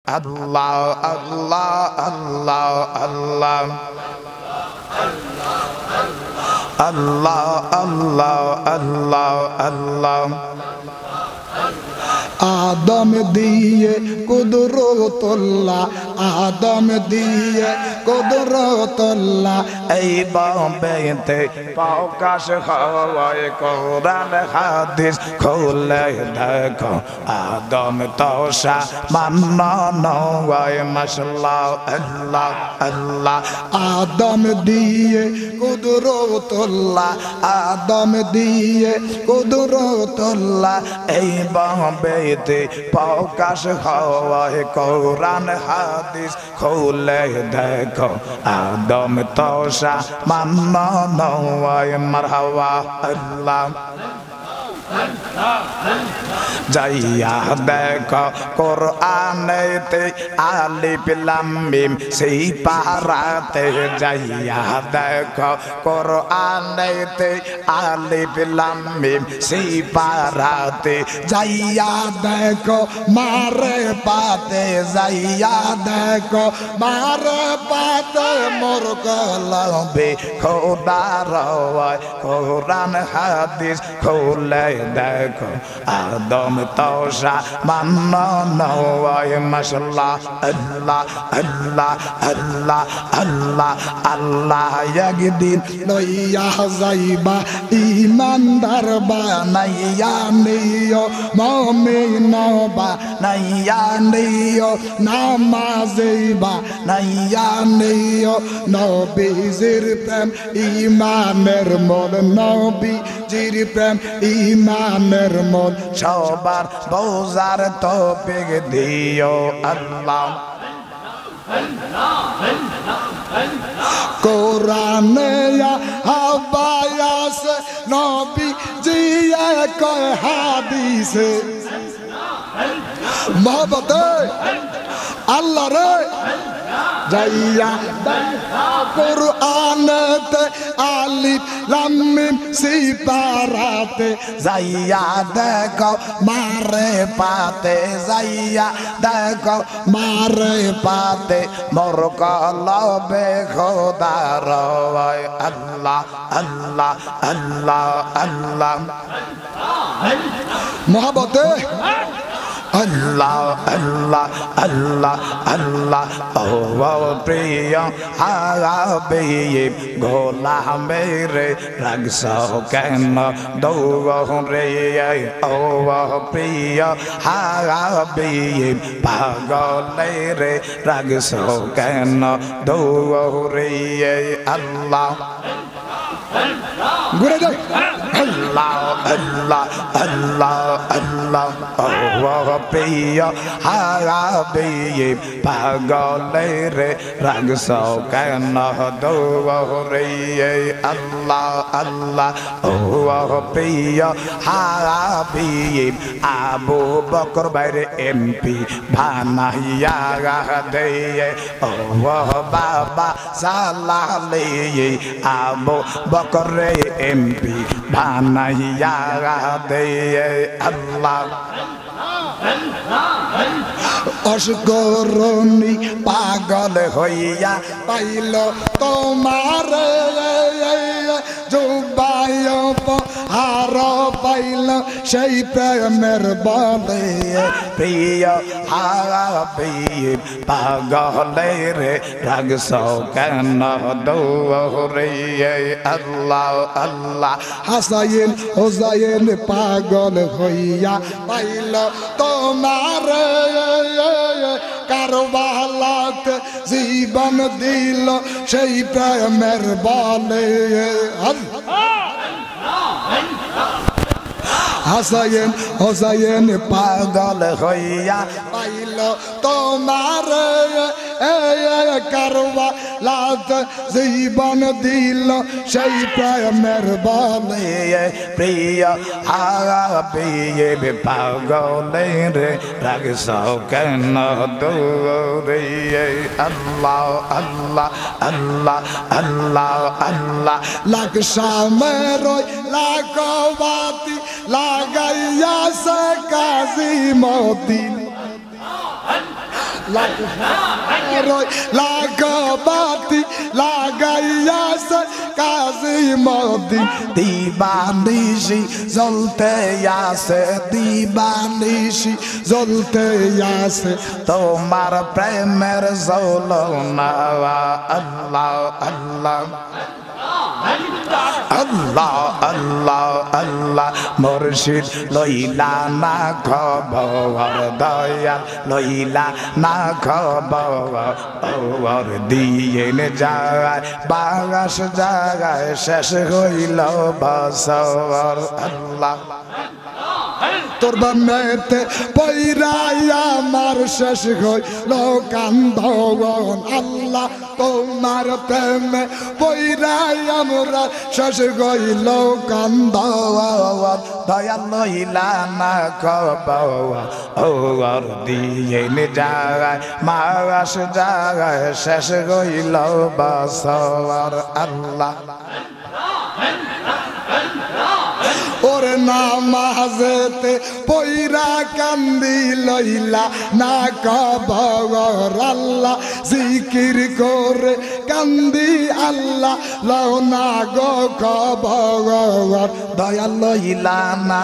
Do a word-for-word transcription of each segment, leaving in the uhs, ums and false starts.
আল্লাহ আল্লাহ আল্লাহ আল্লাহ আল্লাহ আল্লাহ আল্লাহ আল্লাহ আদম দিয়ে কুদরতুল্লাহ আদম দিয়ে কুদরতুল্লাহ এই বম্বেতে প্রকাশ হয় কোরআন হাদিস খুলে দেখো আদম তোষা মান্ন হয় মাশাআল্লাহ আল্লাহ আল্লাহ আদম দিয়ে কুদরতুল্লাহ আদম দিয়ে কুদরতুল্লাহ এই বম্বেতে প্রকাশ হয় কোরআন হাদিস খুলে দেখো আদম তোষা মান্ন হয় মারহাবা আল্লাহ যাইয়া দেখো কোরআনেতে আলিফ লাম মিম সেই পারাতে যাইয়া দেখো কোরআনেতে আলিফ লাম মিম সেই পারাতে যাইয়া দেখো মারে পাতে যাইয়া দেখো মারে পাতে মোর কলবে খোদার কোরআন হাদিস খুলে দেখো আদম তোষা মান্ন হয় মাশাআল্লাহ আল্লাহ আল্লাহ আল্লাহ আল্লাহ আল্লাহ একদিন লইয়া যাইবা ইমানদার বানাইয়া নিও মুমিন বানাইয়া নিও নামাজি বানাইয়া নিও নবীজির প্রেম ইমানের মোল নবীজির প্রেম ইমানের মোল সবার বোঝার তৌফিক দিও আল্লাহ কোরআনে হাবায়াস নবী জিয়া কয় হাদিসে মোহব্বত আল্লাহ রে যাইয়া কোরআনেতে আলিফ লাম মিম সিপারাতে যাইয়া দেখো মারে পাতে যাইয়া দেখো মারে পাতে মোর কলবে খোদার আল্লাহ আল্লাহ আল্লাহ আল্লাহ মোহব্বতে আল্লাহ আল্লাহ আল্লাহ আল্লাহ ও প্রিয় হাবিব গোলামেরে রাগস কেন দৌরে ও প্রিয় হাবিব পাগলেরে রাগস কেন দৌরে আল্লাহ ঘুরে যাই আল্লাহ আল্লাহ আল্লাহ আল্লাহ ও প্রিয় হাবিব পাগলেরে রাগস কেন দৌরে আল্লাহ আল্লাহ ও প্রিয় হাবিব আবু বকর বাইরে এমপি বানাইয়া দে ও বাবা সালালে আবু বকরে এমপি বানাইয়া দে আল্লাহ অসগরণী পাগল হইয়া পাইল তোমার জুবায় হার পাইল সেই প্রেমের বলে প্রিয় হাবিব পাগলের রাগস কেন দৌরে আল্লাহ আল্লাহ হাসাইন হোসাইন পাগল হইয়া পাইল তোমার কারবালাত জীবন দিল সেই প্রেমের বলে হাসাইন হোসাইন পাগল হইয়া পাইল তোমার কারবালাত জীবন দিল সেই প্রেমের বলে প্রিয় হাবিব পাগলের রাগস কেন দৌরে আল্লাহ আল্লাহ আল্লাহ আল্লাহ আল্লাহ লাগসা মেরোয় লাগবাতি লাগাইয়া সে কাজী মদিন লাগাবাতি লাগাইয়াছে কাজী মদিন দিবানিশি জ্বলতে আসে দিবানিশি জ্বলতে আসে তোমার প্রেমের জ্বলনা আল্লাহ আল্লাহ আল্লাহ আল্লাহ আল্লাহ মুর্শিদ লইলা না খবর দয়াল লইলা না খবর দিয়ে যায় বাগাস জাগায় শেষ হইল বছর আল্লাহ তোর বামেতে পয়রায়া আমার শেষ হইল কান্দন আল্লাহ তোমার প্রেমে পয়রায়া আমরা শেষ হইল কান্দন দয়াল লইলা না খবর দিয়ে যায় মাস যায় শেষ হইল বছর আল্লাহ ওরে নামাজেতে পয়রা কান্দি লইলা না কবর আল্লাহ জিকির করে কান্দি আল্লাহ লও না গো কবর দয়াল লইলা না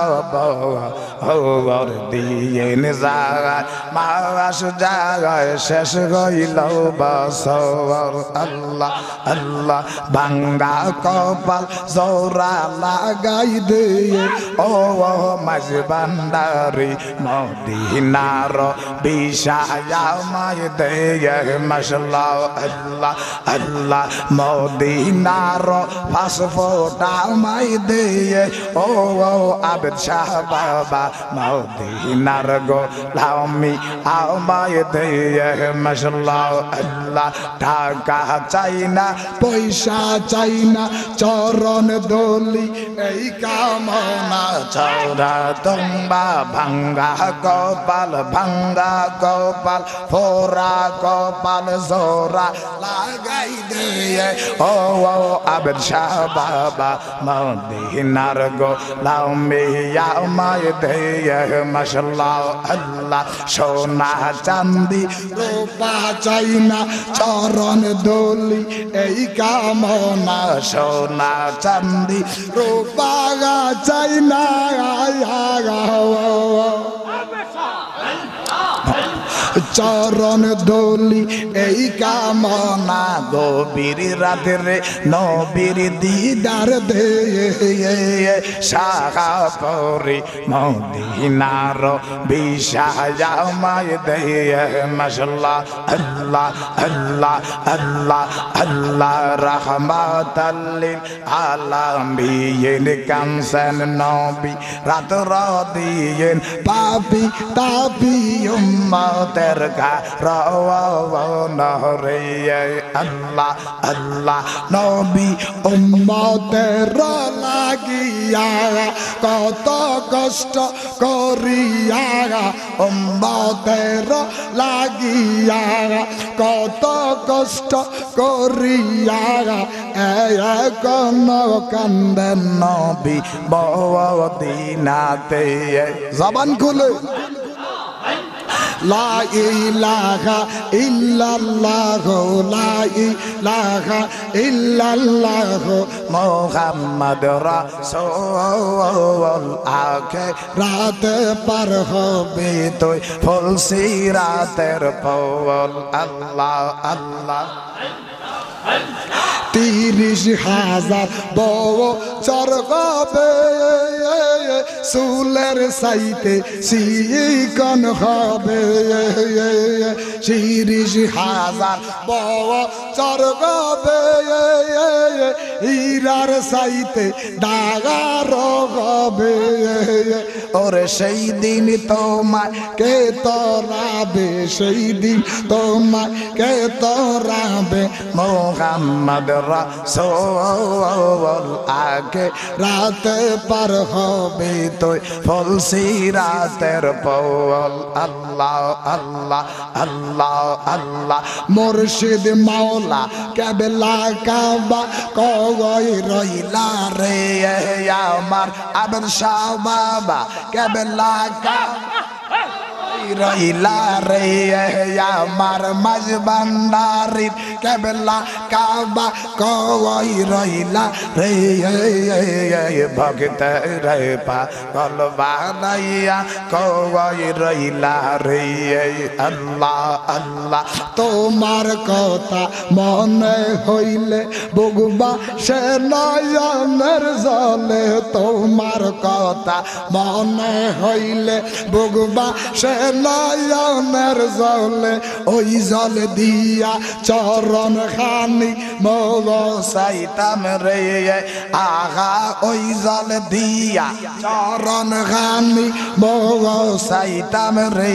কবর দিয়ে যায় মাস যায় শেষ হইল বছর আল্লাহ আল্লাহ ভাঙ্গা কপাল জোড়া লাগাই দে ও মাঝ বান্দারি মদিনার বিষায়ামায় দে মাশাআল্লাহ আল্লাহ আল্লাহ মদিনার পাসপোর্টামায় দে ও আবেদ শাহ বাবা মদিনার গোলামি আমায় দে মাশাআল্লাহ আল্লাহ টাকা চাই না পয়সা চাই না চরণ দলি এই কামনা চৌরা তোমা ভাঙ্গা কপাল ভাঙ্গা কপাল ফোরা কপাল জোরা লাগাই দে ও আবেদ শাহ বাবা মদিনার গোলামি আমায় দে মাশাআল্লাহ আল্লাহ সোনা চাঁদি রূপা চাই না চরণ দলি এই কামনা সোনা চাঁদি রূপা চাই না চরণ দলি এই কামনা গভীর রাতের নবীর দিদার দে শাখা পরি মদিনার বিষায়ামায় দে মাশাআল্লাহ আল্লাহ আল্লাহ আল্লাহ আল্লাহ রাহমাতাল লিল আলামিন কানসেন নবী রাত রাদিয়েন পাপি তাপি উম্মতের কারওয়ানা রে আল্লাহ আল্লাহ নবী উম্মতের লাগিয়া কত কষ্ট করিয়া উম্মতের লাগিয়া কত কষ্ট করিয়া এখন কান্দেন নবী মদিনাতে জবান খুলে লা ইলাহা ইল্লাল্লাহ লা ইলাহা ইল্লাল্লাহ মুহাম্মাদুর রাসূল আকে রাত পার হবে তুই ফুল সিরাতের পল আল্লাহ আল্লাহ তিরিশ হাজার বছর হবে চুলের সাইতে চিকন হবে তিরিশ হাজার বছর হবে হীরার সাইতে দাগার হবে ওরে সেই দিন তোমায় কে তোরাবে সেই দিন তোমায় কে তোরাবে মুহাম্মদ রাসূল আগে রাতে পার হবে তুই ফুল সিরাতের পল আল্লাহ আল্লাহ আল্লাহ আল্লাহ মুর্শিদ মাওলা কেবলা কাবা কই রইলা রে আমার আবেদ শাহ বাবা কেবলা কাবা রইলা রে আমার মাঝ ভান্ডারির কেবলা কাবা কই রইলা রে ভক্ত রে পাগল বানাইয়া কই রইলা রে আল্লাহ আল্লাহ তোমার কথা মনে হইলে বুগবা সে নয়নের জলে তোমার কথা মনে হইলে বুগবা সে নয়নের জলে ওই জল দিয়া চরণ খানি মৌসাইতাম রে আগা ওই জল দিয়া চরণ খানি মৌসাইতাম রে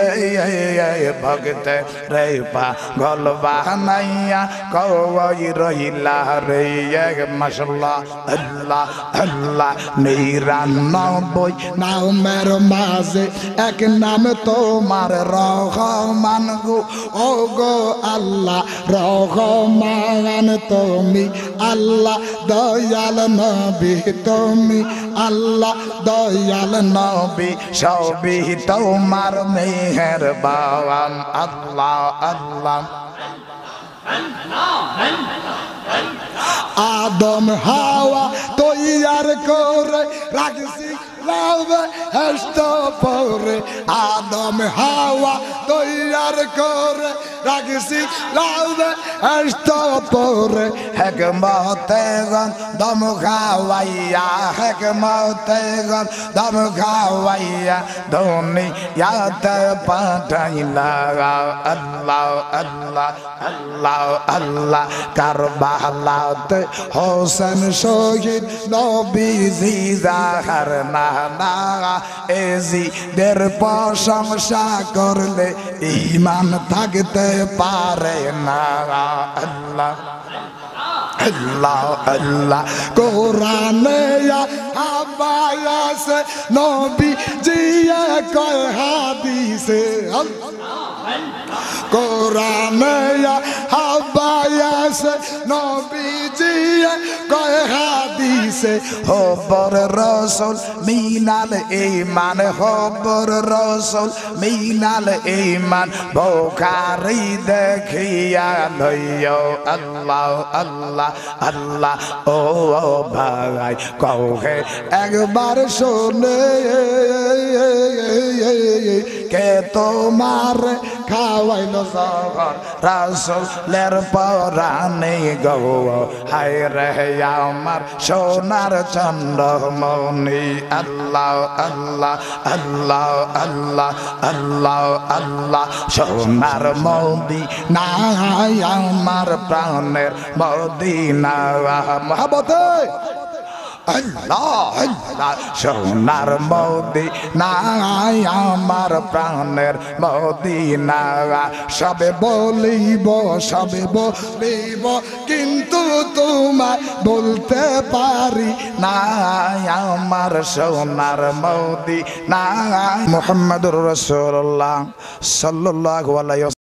ভক্ত রে পাগল বানাইয়া কই রইলা রে মাশাআল্লাহ আল্লাহ আল্লাহ নিরানব্বই নামের মাঝে এক নাম তোমার রহমান গো ও গো আল্লাহ রহমান তুমি আল্লাহ দয়াল নবী তুমি আল্লাহ দয়াল নবী সবই তোমার মেহেরবান আল্লাহ আল্লাহ আদম হাওয়া তৈয়ার করে রাখছি লাভে হেষ্ট পরে আদম হাওয়া তৈয়ার করে রাখছি লাভে হেষ্ট পরে হেকমতে গন দম খাওয়াইয়া হেকমতে গন দম খাওয়াইয়া দুনিয়াতে পাঠাইলা আল্লাহ আল্লাহ আল্লাহ আল্লাহ কারবালাতে হোসেন শহীদ নবীজি জাহার না না এজি দের প্রশংসা করলে ঈমান থাকতে পারে না আল্লাহ আল্লাহ আল্লাহ কোরআনে হাবায়াসে নবী জিয়া কয় হাদিসে কোরআনে হাবায়াসে নবী জিয়া কয় হাদিসে হবর রাসূল মিনাল ঈমান হবর রাসূল মিনাল ঈমান বুখারী দেখিয়া লইও আল্লাহ আল্লাহ আল্লাহ ও ভাই কহে একবার শোনে কে তোমার খাওয়াইল জহর রাসূলের পরাণে গো হায় রে আমার সোনার চন্দ্রমণি আল্লাহ আল্লাহ আল্লাহ আল্লাহ আল্লাহ আল্লাহ সোনার মদিনা আমার প্রাণের মদিনা মহব্বতে আল্লাহ আল্লাহ সোনার মদিনা আমার প্রাণের মদিনা সবে বলিব সবে বলিব কিন্তু তোমায় বলতে পারি না আমার সোনার মদিনা মুহাম্মদুর রাসূলুল্লাহ সাল্লাল্লাহু আলাইহি